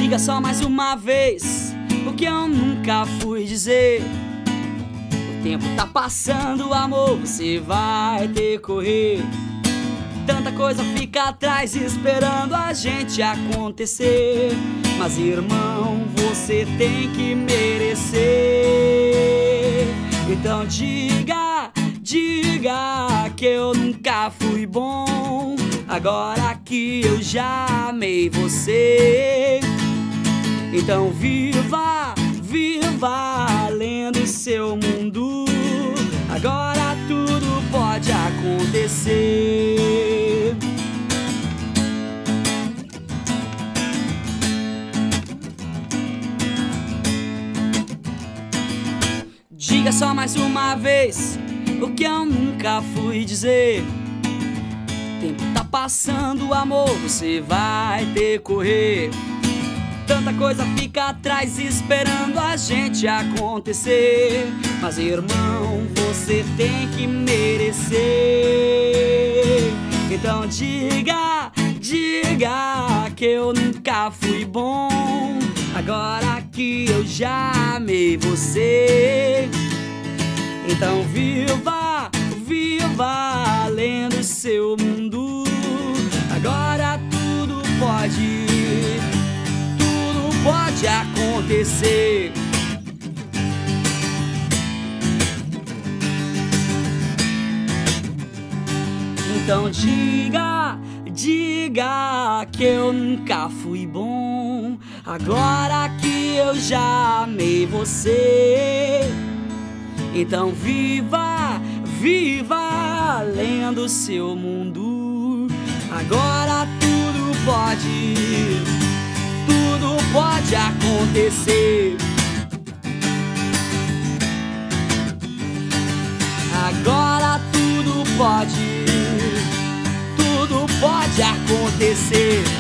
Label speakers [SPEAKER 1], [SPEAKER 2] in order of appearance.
[SPEAKER 1] Diga só mais uma vez o que eu nunca fui dizer. O tempo tá passando, amor, você vai ter que correr. Tanta coisa fica atrás esperando a gente acontecer. Mas irmão, você tem que merecer. Então diga que eu nunca fui bom, agora que eu já amei você. Então viva além do seu mundo, agora tudo pode acontecer. Diga só mais uma vez o que eu nunca fui dizer. O tempo tá passando, amor, você vai ter que correr. Tanta coisa fica atrás esperando a gente acontecer. Mas irmão, você tem que merecer. Então diga que eu nunca fui bom, agora que eu já amei você. Então viva além do seu mundo, agora tudo pode acontecer. Então diga que eu nunca fui bom, agora que eu já amei você. Então viva além do seu mundo, agora tudo pode acontecer. Agora tudo pode acontecer.